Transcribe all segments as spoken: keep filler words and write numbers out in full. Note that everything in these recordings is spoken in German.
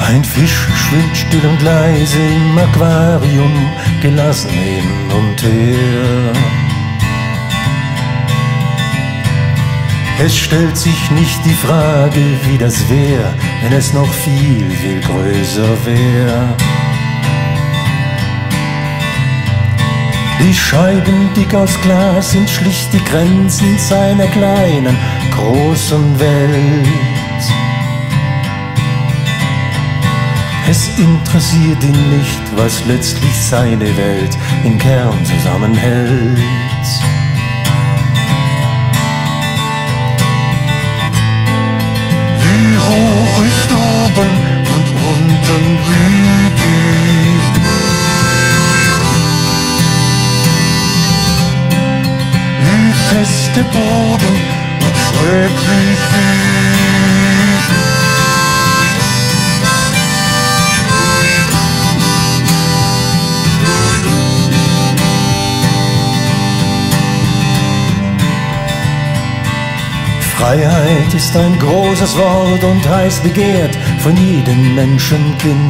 Ein Fisch schwimmt still und leise im Aquarium, gelassen hin und her. Es stellt sich nicht die Frage, wie das wär, wenn es noch viel, viel größer wär. Die Scheiben dick aus Glas sind schlicht die Grenzen seiner kleinen, großen Welt. Es interessiert ihn nicht, was letztlich seine Welt im Kern zusammenhält. Wie hoch ist oben und unten wie tief? Wie fest der Boden und schräg wie schief? Freiheit ist ein großes Wort und heiß begehrt von jedem Menschenkind.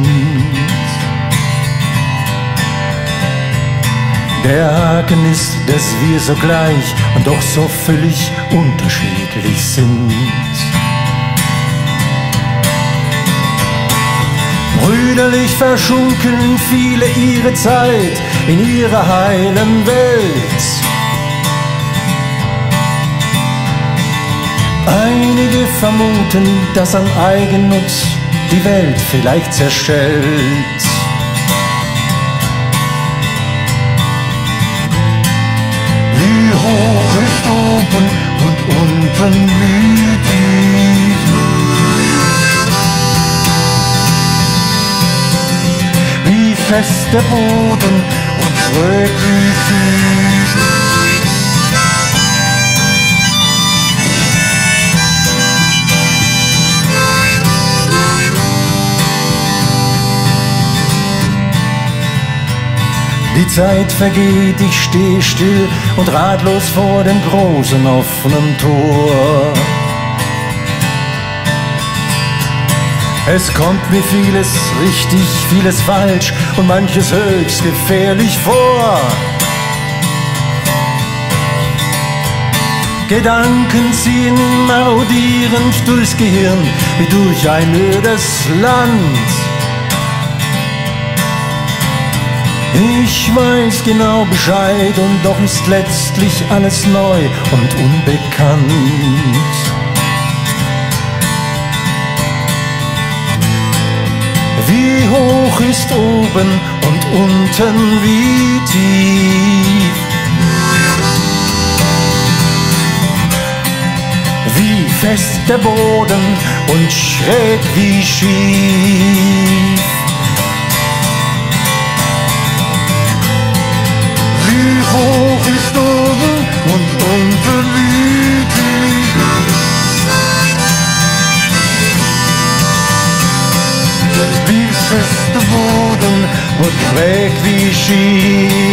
Der Haken ist, dass wir so gleich und doch so völlig unterschiedlich sind. Brüderlich verschunkeln viele ihre Zeit in ihrer heilen Welt. Einige vermuten, dass an Eigennutz die Welt vielleicht zerschellt. Wie hoch ist oben und unten wie tief? Wie fest der Boden und schräg wie schief? Die Zeit vergeht, ich stehe still und ratlos vor dem großen offenen Tor. Es kommt mir vieles richtig, vieles falsch und manches höchst gefährlich vor. Gedanken ziehen marodierend durchs Gehirn wie durch ein ödes Land. Ich weiß genau Bescheid und doch ist letztlich alles neu und unbekannt. Wie hoch ist oben und unten wie tief? Wie fest der Boden und schräg wie schief? Wie hoch ist oben und unten wie tief? Wie fest der Boden und schräg wie schief?